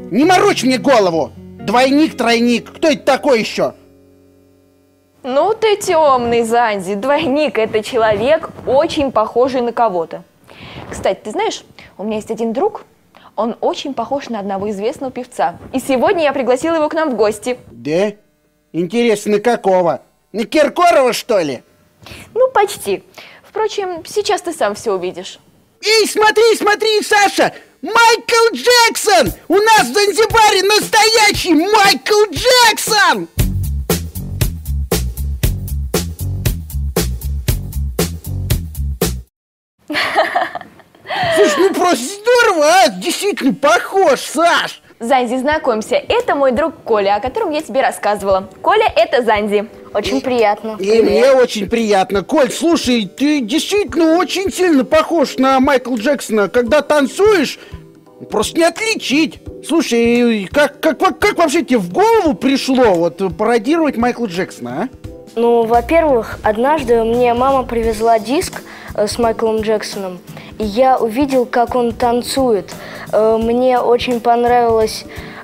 Не морочь мне голову! Двойник, тройник, кто это такой еще? Ну ты темный, Занзи. Двойник – это человек, очень похожий на кого-то. Кстати, ты знаешь, у меня есть один друг, он очень похож на одного известного певца. И сегодня я пригласила его к нам в гости. Да? Интересно, какого? На Киркорова, что ли? Ну, почти. Впрочем, сейчас ты сам все увидишь. Эй, смотри, смотри, Саша! Майкл Джексон! У нас в Занзибаре настоящий Майкл Джексон! Слушай, ну просто здорово, а? Действительно похож, Саш! Занзи, знакомься, это мой друг Коля, о котором я тебе рассказывала. Коля – это Занзи. Очень приятно. И мне очень приятно. Коль, слушай, ты действительно очень сильно похож на Майкла Джексона. Когда танцуешь, просто не отличить. Слушай, как вообще тебе в голову пришло вот пародировать Майкла Джексона, а? Ну, во-первых, однажды мне мама привезла диск с Майклом Джексоном, и я увидел, как он танцует. Мне очень понравилось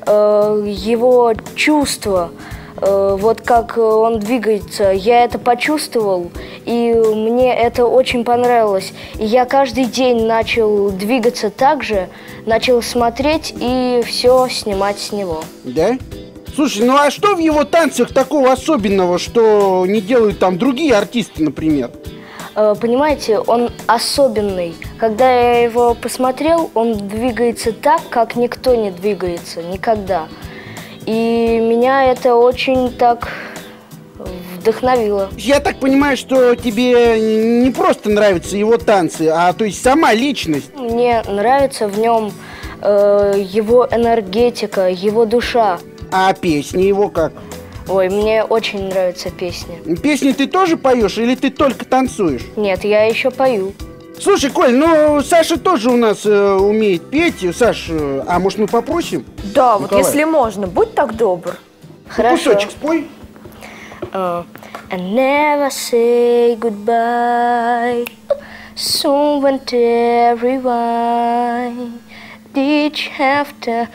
его чувство, вот как он двигается. Я это почувствовал, и мне это очень понравилось. И я каждый день начал двигаться так же, начал смотреть и все снимать с него. Да? Слушай, ну а что в его танцах такого особенного, что не делают там другие артисты, например? Понимаете, он особенный. Когда я его посмотрел, он двигается так, как никто не двигается, никогда. И меня это очень так вдохновило. Я так понимаю, что тебе не просто нравятся его танцы, а то есть сама личность. Мне нравится в нем его энергетика, его душа. А песни его как? Ой, мне очень нравятся песни. Песни ты тоже поешь или ты только танцуешь? Нет, я еще пою. Слушай, Коль, ну Саша тоже у нас умеет петь. Саш, а может мы попросим? Да, Николай? вот если можно, будь так добр. Хорошо. Кусочек спой. I never say goodbye. Soon went everyone. Each after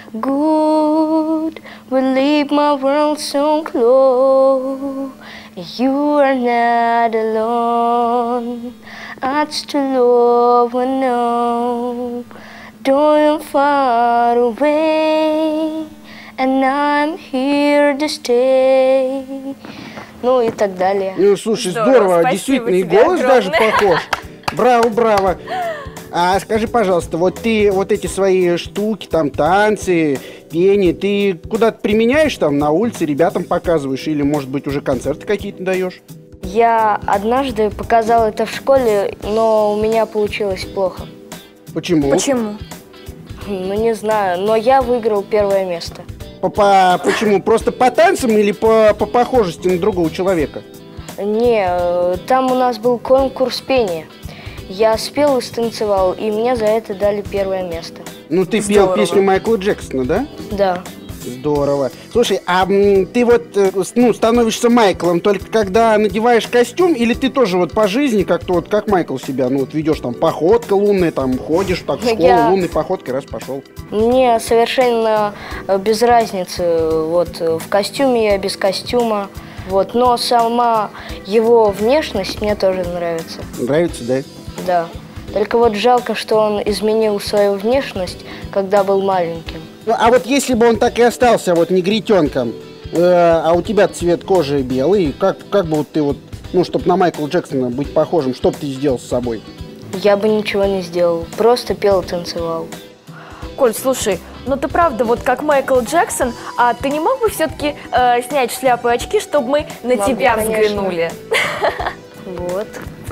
good will leave my world so close. You are not alone. I still love and know. Don't far away, and I'm here to stay. Ну и так далее. Ну, слушай, Здорово, здорово, спасибо действительно, и тебе голос огромное. даже похож. Браво, браво. А скажи, пожалуйста, вот ты вот эти свои штуки, там, танцы, пение, ты куда-то применяешь там на улице, ребятам показываешь, или, может быть, уже концерты какие-то даешь? Я однажды показал это в школе, но у меня получилось плохо. Почему? Почему? Ну, не знаю, но я выиграл первое место. Почему? Просто по танцам или по похожести на другого человека? Не, там у нас был конкурс пения. Я спел и станцевал, и мне за это дали первое место. Ну, ты пел Здорово. песню Майкла Джексона, да? Да. Здорово. Слушай, а ты вот становишься Майклом только когда надеваешь костюм, или ты тоже вот по жизни как-то вот как Майкл себя, ну вот ведешь там походка лунная, там ходишь так в школу лунной походкой, раз пошел? Мне совершенно без разницы, вот в костюме я, без костюма, вот, но сама его внешность мне тоже нравится. Нравится, да? Да. Только вот жалко, что он изменил свою внешность, когда был маленьким. Ну, а вот если бы он так и остался вот негритенком, а у тебя цвет кожи белый, как бы вот ты вот, ну, чтобы на Майкла Джексона быть похожим, что бы ты сделал с собой? Я бы ничего не сделал, просто пел и танцевал. Коль, слушай, ну ты правда вот как Майкл Джексон, а ты не мог бы все-таки снять шляпу и очки, чтобы мы на Могу, тебя конечно. взглянули? Вот.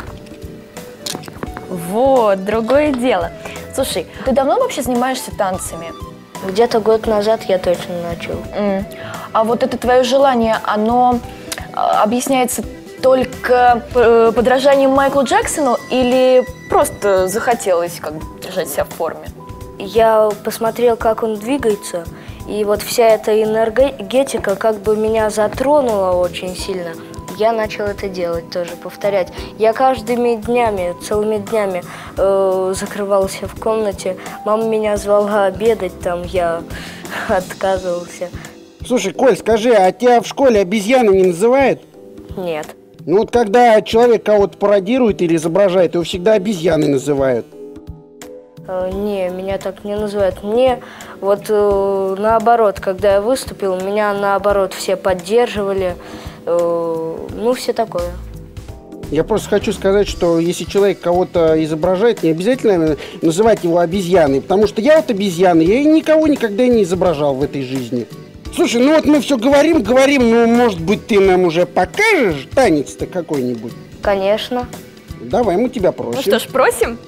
Вот, другое дело. Слушай, ты давно вообще занимаешься танцами? Где-то год назад я точно начал. А вот это твое желание, оно объясняется только подражанием Майклу Джексону или просто захотелось как бы держать себя в форме? Я посмотрел, как он двигается, и вот вся эта энергетика как бы меня затронула очень сильно. я начал это делать тоже, повторять. Я каждыми днями, целыми днями закрывался в комнате. Мама меня звала обедать, там я отказывался. Слушай, Коль, скажи, а тебя в школе обезьяны не называют? Нет. Ну вот когда человек кого-то пародирует или изображает, его всегда обезьяной называют. Не, меня так не называют. Мне вот наоборот, когда я выступил, меня наоборот все поддерживали. Ну, все такое. Я просто хочу сказать, что если человек кого-то изображает, не обязательно называть его обезьяной. Потому что я вот обезьяна, я никого никогда не изображал в этой жизни. Слушай, ну вот мы все говорим, ну, может быть, ты нам уже покажешь танец-то какой-нибудь? Конечно. Давай, мы тебя просим. Ну что ж, просим.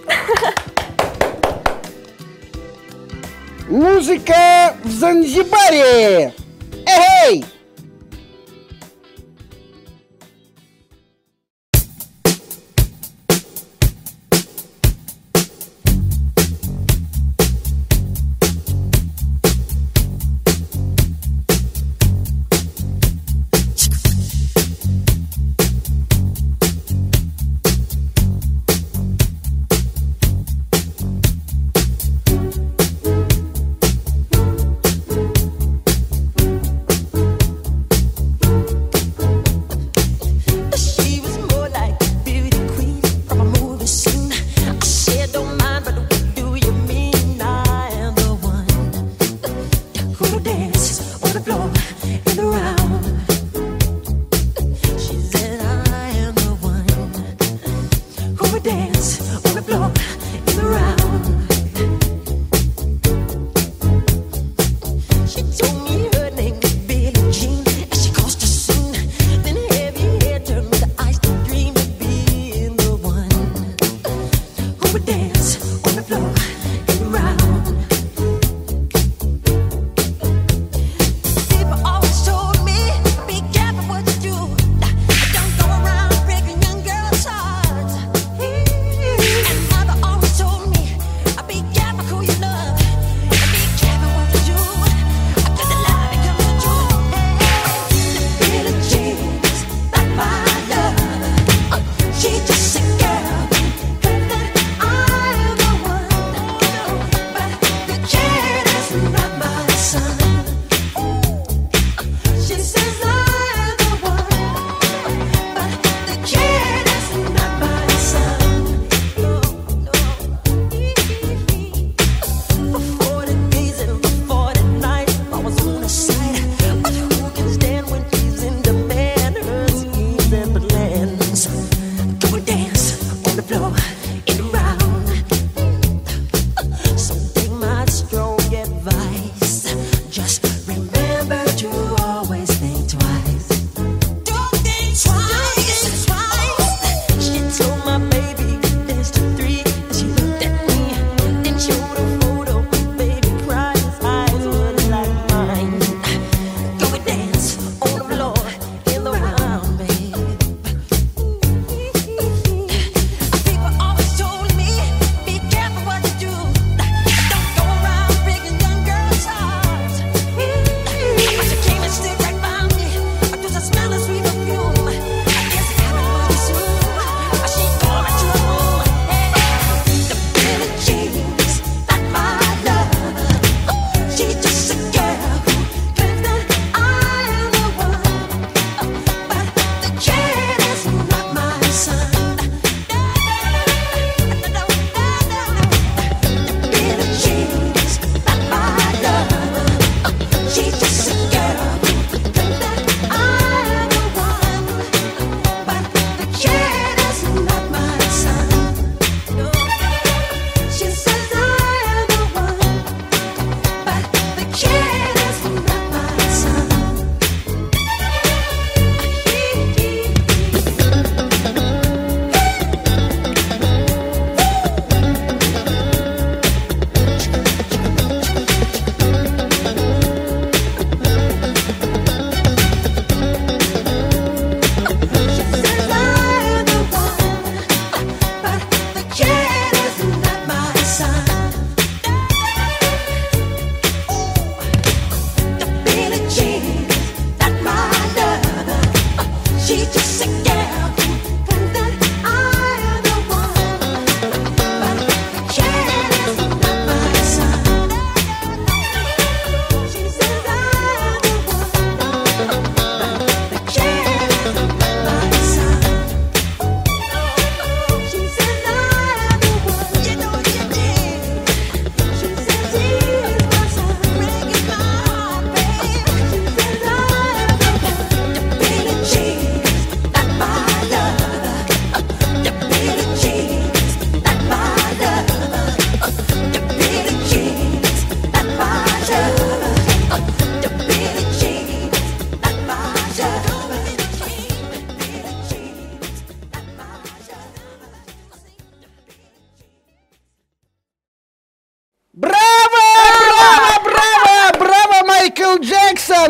Музыка в Занзибаре! Эй!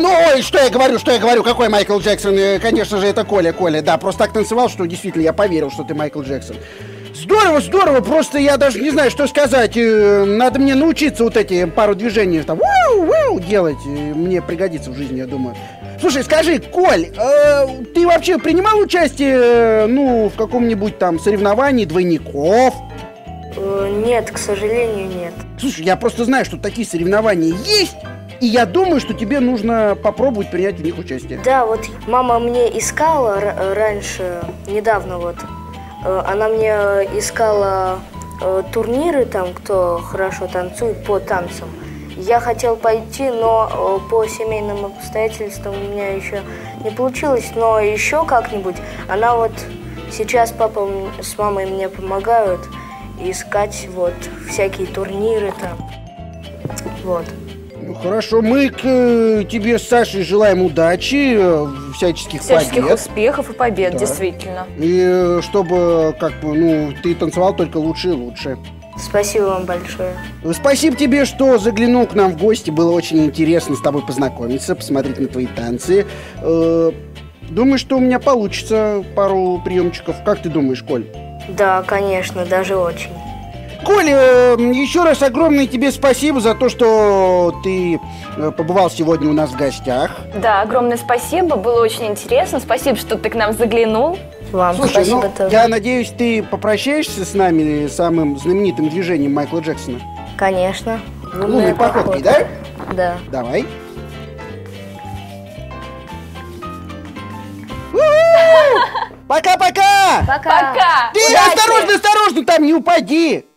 ну, ой, что я говорю, какой Майкл Джексон? Конечно же, это Коля, да, просто так танцевал, что действительно я поверил, что ты Майкл Джексон. Здорово, просто я даже не знаю, что сказать. Надо мне научиться вот эти пару движений там делать. Мне пригодится в жизни, я думаю. Слушай, скажи, Коль, ты вообще принимал участие, в каком-нибудь там соревновании двойников? Нет, к сожалению, нет. Слушай, я просто знаю, что такие соревнования есть, и я думаю, что тебе нужно попробовать принять в них участие. Да, вот мама мне искала раньше, недавно вот, она мне искала турниры там, кто хорошо танцует по танцам. Я хотел пойти, но по семейным обстоятельствам у меня еще не получилось, но еще как-нибудь. Она вот сейчас папа с мамой мне помогают искать вот всякие турниры там, вот. Ну хорошо, мы тебе с Сашей желаем удачи, всяческих побед. Успехов и побед, Да. действительно. И чтобы, ты танцевал только лучше и лучше. Спасибо вам большое. Спасибо тебе, что заглянул к нам в гости. Было очень интересно с тобой познакомиться, посмотреть на твои танцы. Думаю, что у меня получится пару приемчиков. Как ты думаешь, Коль? Да, конечно, даже очень. Коля, еще раз огромное тебе спасибо за то, что ты побывал сегодня у нас в гостях. Да, огромное спасибо, было очень интересно. Спасибо, что ты к нам заглянул. Вам Слушай, спасибо тоже. я надеюсь, ты попрощаешься с нами самым знаменитым движением Майкла Джексона? Конечно. Лунной походкой, да? Да. Давай. Пока-пока! Пока. Пока! Ты Удачи! осторожно, там не упади!